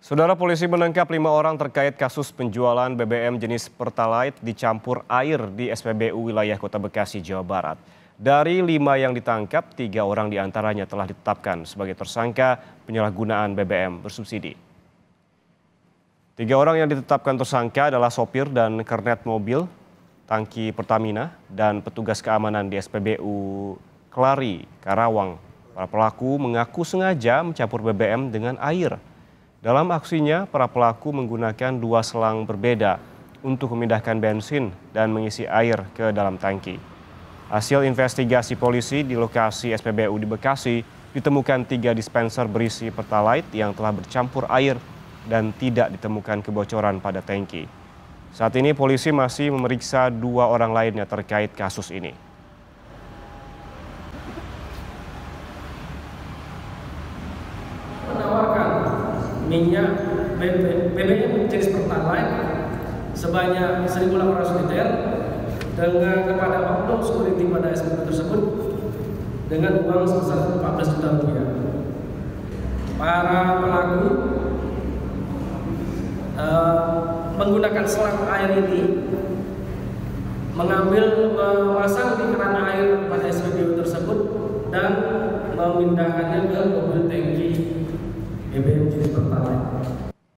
Saudara, polisi menangkap 5 orang terkait kasus penjualan BBM jenis Pertalite dicampur air di SPBU wilayah Kota Bekasi, Jawa Barat. Dari 5 yang ditangkap, 3 orang diantaranya telah ditetapkan sebagai tersangka penyalahgunaan BBM bersubsidi. 3 orang yang ditetapkan tersangka adalah sopir dan kernet mobil, tangki Pertamina, dan petugas keamanan di SPBU Kelari, Karawang. Para pelaku mengaku sengaja mencampur BBM dengan air. Dalam aksinya, para pelaku menggunakan 2 selang berbeda untuk memindahkan bensin dan mengisi air ke dalam tangki. Hasil investigasi polisi di lokasi SPBU di Bekasi ditemukan 3 dispenser berisi Pertalite yang telah bercampur air dan tidak ditemukan kebocoran pada tangki. Saat ini polisi masih memeriksa 2 orang lainnya terkait kasus ini. Minyak BBM jenis Pertalite sebanyak 1.800 liter dengan kepada oknum security pada SPBU tersebut dengan uang sebesar 14 juta rupiah. Para pelaku menggunakan selang air ini memasang di keran air pada SPBU tersebut dan memindahkannya ke mobil tangki BBM jenis Pertalite.